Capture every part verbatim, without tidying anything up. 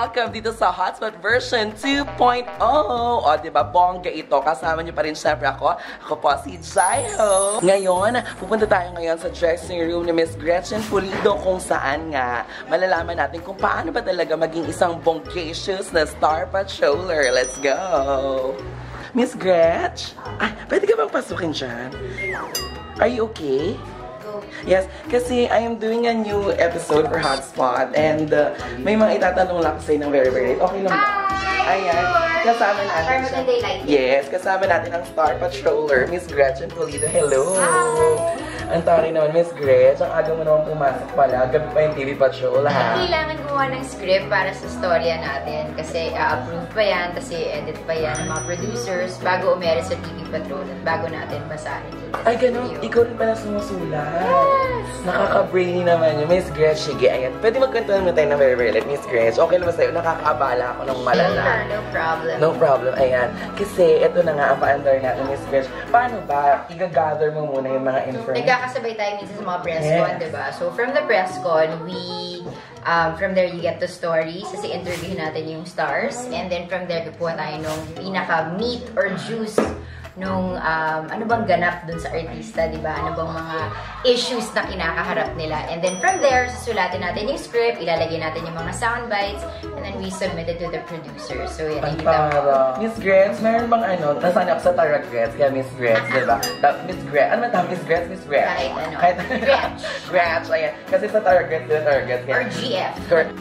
welcome dito sa Hotspot version two point oh. O, diba, bongga ito. Kasama niyo pa rin syempre ako. Ako po si Jaiho. Ngayon, pupunta tayo ngayon sa dressing room ni Miss Gretchen Pulido kung saan nga malalaman natin kung paano ba talaga maging isang bonggacious na Star Patroller. Let's go! Miss Gretch? Ay, pwede ka bang pasukin dyan? Are you okay? Yes, kasi I am doing a new episode for Hotspot and uh, may mga itatanong lang kasi ng very very late. Okay lang ba? Ayan, kasama natin siya. Yes, kasama natin ang Star Patroller, Miss Gretchen Pulido. Hello! Hi! Ang tari naman, Miss Gretch. Ang aga mo naman pumasok pala. Gabi pa yung T V Patrol, ha? Kailangan gumawa ng script para sa storya natin. Kasi uh-approve pa yan, kasi edit pa yan ng mga producers bago umere sa T V Patrol at bago natin basahin. Ay, ganun. Ikaw rin pala sumusulat. Yes! Nakaka-brainy naman yun. Miss Gretch, sige, ayan. Pwede magkwentuhan mo tayo na very, very late, Miss Gretch. Okay naman sa'yo. Nakakaabala ako ng malala. Sure, no problem. No problem, ayan. Kasi, ito na nga ang pa-andar natin, Miss Gretch. Paano ba? I-gather mo muna yung mga information. Nagkakasabay tayo minsan sa mga press con, yes. Diba? So, from the press con, we... Um, from there, you get the stories. Kasi interview natin yung stars. And then, from there, kukuha tayo nung pinaka-meat or juice nung um, ano bang ganap dun sa artista, di ba? Ano bang mga issues na kinakaharap nila. And then from there, susulatin natin yung script, ilalagay natin yung mga sound bites, and then we submit it to the producer. So, yan yung para. Miss Gretch, meron bang ano, nasana ako sa Tara Gretch, kaya Miss Gretch, di ba? Miss Gretch, ano ba Miss Gretch, Miss Gretch? Kahit ano. Kahit Gretch. Gretch, ayan. Kasi sa Tara Gretch, sa Tara Gretch. Or G F. Correct.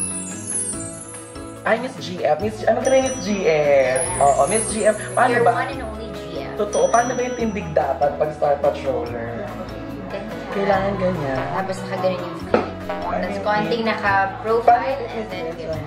Ay, Miss G F. Miss, ano ka na Miss G F? Oo, Miss G F. Paano You're ba? one and only G F. Totoo, paano ba yung tindig dapat pag Star Patroller? Ganyan. Kailangan ganyan. Tapos nakaganon yung feet. Tapos konting naka-profile and then ganyan.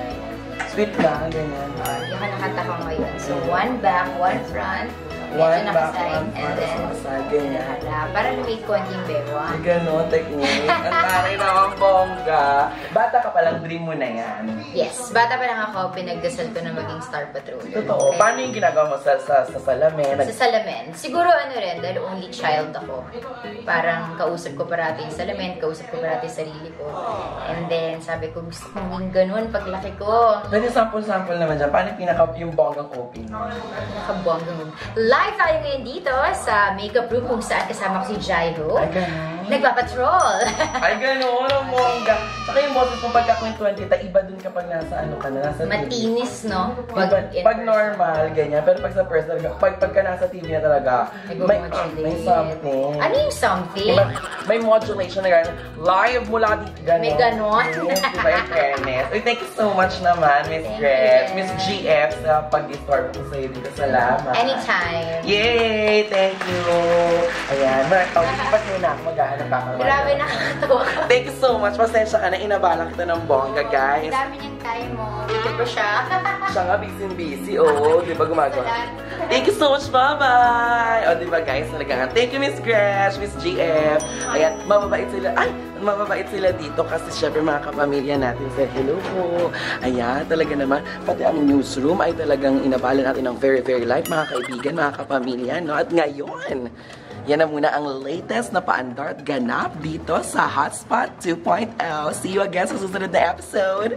Sweet lang, ganyan. Yung ka nakataka ngayon. So, one back, one front. One medyo back, nakaside, one and front, then nakaside, ganyan. nakala. Para lumit konting bewa. Ay, gano'n, technique. Ang taray naman, bongga. Bata ka palang, dream mo na yan. Yes. Bata pa lang ako, pinagdasal ko na maging Star Patroller. Totoo. Kaya, paano yung ginagawa mo sa, sa, sa salamin? sa salamin. Siguro ano rin, dahil only child ako. Parang kausap ko parati yung salamin, kausap ko parati yung sarili ko. And then, sabi ko, gusto kong maging ganun paglaki ko. Pwede sample-sample naman dyan. Paano yung pinaka yung bonggang opening? Nakabonggang. Live tayo ngayon dito sa makeup room kung saan kasama ko si Jaiho. Ay, gano'n. Nagpapatrol. Ay, gano'n. Ang bongga. Tsaka yung boses mo pagkakwentuhan kita, iba dun kapag nasa ano ka na, nasa Matinis, no? Pag, pag normal, ganyan. Pero pag sa personal, pag pagka nasa T V na talaga, may, may something. Ano yung something? Diba, may modulation na gano'n. Live mula dito, gano'n. May gano'n? Yes, diba yung fairness? Uy, thank you so much naman, Miss Gretch. Miss G F, sa pag-disturb ko sa'yo dito. Salamat. Anytime. Yay! Thank you! Ayan, oh, ba't muna ako mag-aanap ka? Grabe, nakakatawa ko. Thank you so much. Pasensya ka na, inabala kita ng bongga, guys. Ang dami niyang time mo. Dito ko siya. Siya nga busy-busy, oo. Di ba gumagawa? Thank you so much, bye-bye! O, di ba guys, talaga. Thank you, Miss Gretch, Miss G F. Ayan, mababait sila. Ay, mababait sila dito kasi syempre mga kapamilya natin said hello po. Ayan, talaga naman. Pati ang newsroom ay talagang inabala natin ng very, very light, mga kaibigan, mga kapamilya, no? At ngayon, yan na muna ang latest na paandar at ganap dito sa Hotspot two point oh. See you again sa susunod na episode.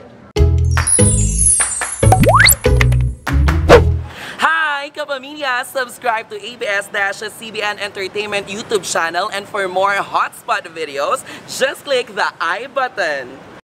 Hi, kapamilya! Subscribe to A B S-C B N Entertainment YouTube channel, and for more Hotspot videos, just click the I button.